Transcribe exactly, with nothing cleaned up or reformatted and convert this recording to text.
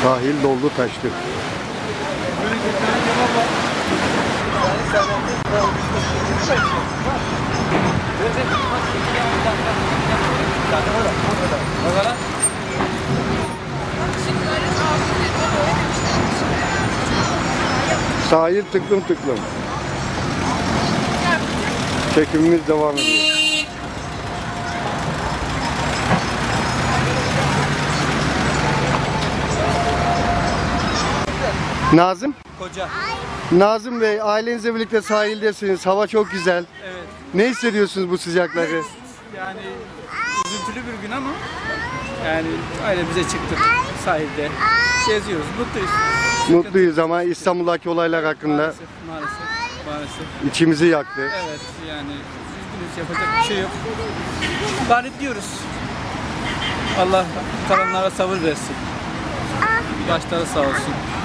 Sahil doldu taştı. Sahil tıklım tıklım. Çekimimiz devam ediyor. Nazım? Koca. Nazım Bey, ailenizle birlikte sahildesiniz. Hava çok güzel. Evet. Ne hissediyorsunuz bu sıcakları? Yani üzüntülü bir gün ama yani ailemize çıktık sahilde. Geziyoruz, mutluyuz. Mutluyuz ama İstanbul'daki olaylar hakkında Maalesef, maalesef, maalesef. içimizi yaktı. Evet, yani üzgünüz, yapacak bir şey yok. Lanetliyoruz. Allah kalanlara sabır versin. Başları sağ olsun.